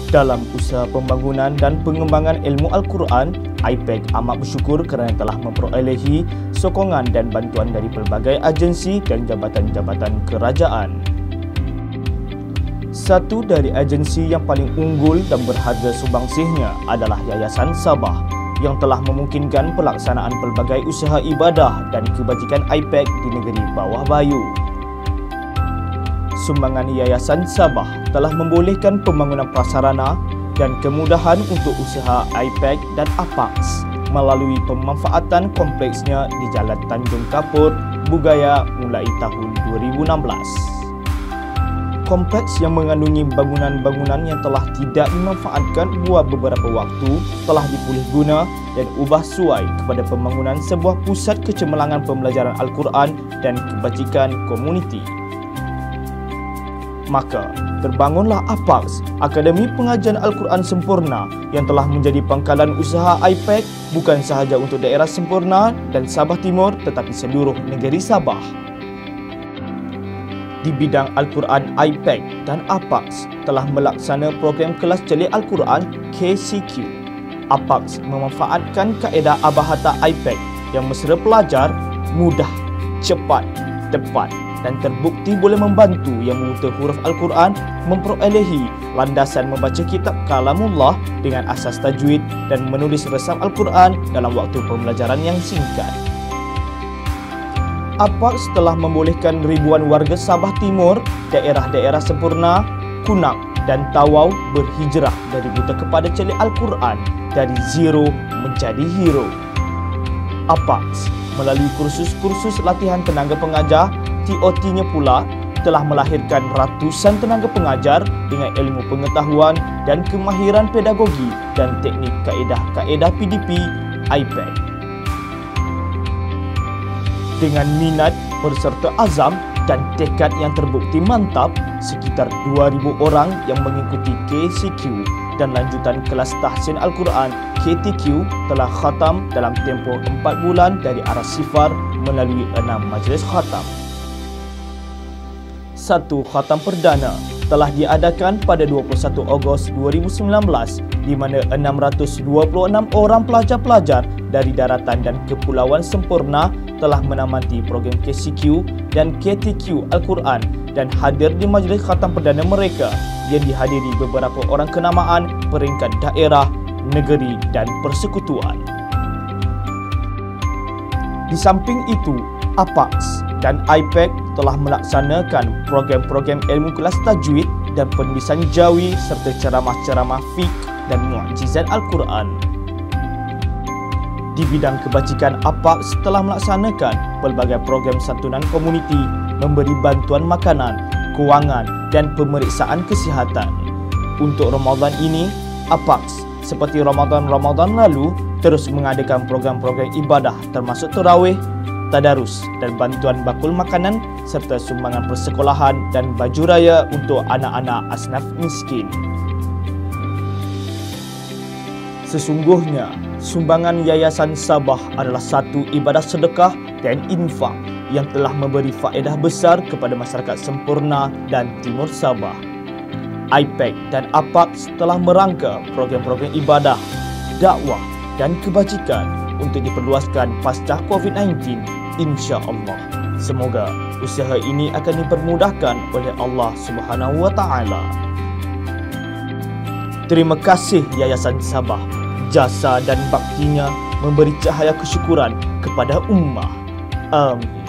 Dalam usaha pembangunan dan pengembangan ilmu Al-Quran, IPAC amat bersyukur kerana telah memperolehi sokongan dan bantuan dari pelbagai agensi dan jabatan-jabatan kerajaan. Satu dari agensi yang paling unggul dan berharga sumbangsihnya adalah Yayasan Sabah yang telah memungkinkan pelaksanaan pelbagai usaha ibadah dan kebajikan IPAC di negeri Bawah Bayu. Sumbangan Yayasan Sabah telah membolehkan pembangunan prasarana dan kemudahan untuk usaha IPAC dan APAX melalui pemanfaatan kompleksnya di Jalan Tanjung Kapur, Bugaya mulai tahun 2016. Kompleks yang mengandungi bangunan-bangunan yang telah tidak dimanfaatkan buat beberapa waktu telah dipulih guna dan ubah suai kepada pembangunan sebuah pusat kecemerlangan pembelajaran Al-Quran dan kebajikan komuniti. Maka, terbangunlah APAX, Akademi Pengajian Al-Quran Sempurna yang telah menjadi pangkalan usaha IPAC bukan sahaja untuk daerah Sempurna dan Sabah Timur tetapi seluruh negeri Sabah. Di bidang Al-Quran, IPAC dan APAX telah melaksana program kelas celik Al-Quran KCQ. APAX memanfaatkan kaedah Abahata IPAC yang mesra pelajar, mudah, cepat, tepat dan terbukti boleh membantu yang membuta huruf Al-Quran memperolehi landasan membaca kitab kalamullah dengan asas tajwid dan menulis resam Al-Quran dalam waktu pembelajaran yang singkat. APAX telah membolehkan ribuan warga Sabah Timur, daerah-daerah Sempurna, Kunak dan Tawau berhijrah dari buta kepada celik Al-Quran dari zero menjadi hero. APAX melalui kursus-kursus latihan tenaga pengajar TOT-nya pula telah melahirkan ratusan tenaga pengajar dengan ilmu pengetahuan dan kemahiran pedagogi dan teknik kaedah-kaedah PDP IPAC. Dengan minat berserta azam dan tekad yang terbukti mantap, sekitar 2,000 orang yang mengikuti KCQ dan lanjutan kelas tahsin Al-Quran KTQ telah khatam dalam tempoh 4 bulan dari arah sifar melalui 6 majlis khatam. Satu khatam perdana telah diadakan pada 21 Ogos 2019 di mana 626 orang pelajar-pelajar dari daratan dan kepulauan Sempurna telah menamati program KCQ dan KTQ Al-Quran dan hadir di majlis khatam perdana mereka yang dihadiri beberapa orang kenamaan peringkat daerah, negeri dan persekutuan. Di samping itu, APAX dan IPAC telah melaksanakan program-program ilmu kelas tajwid dan penulisan jawi serta ceramah-ceramah fiqh dan mukjizat Al-Quran. Di bidang kebajikan, APAX telah melaksanakan pelbagai program santunan komuniti, memberi bantuan makanan, kewangan dan pemeriksaan kesihatan. Untuk Ramadan ini, APAX seperti Ramadan-Ramadan lalu terus mengadakan program-program ibadah termasuk tarawih, tadarus dan bantuan bakul makanan serta sumbangan persekolahan dan baju raya untuk anak-anak asnaf miskin. Sesungguhnya, sumbangan Yayasan Sabah adalah satu ibadah sedekah dan infak yang telah memberi faedah besar kepada masyarakat Sempurna dan Timur Sabah. IPAC dan APAX telah merangka program-program ibadah, dakwah dan kebajikan untuk diperluaskan pasca COVID-19 insya-Allah. Semoga usaha ini akan dipermudahkan oleh Allah Subhanahu wa taala. Terima kasih Yayasan Sabah. Jasa dan baktinya memberi cahaya kesyukuran kepada ummah. Amin.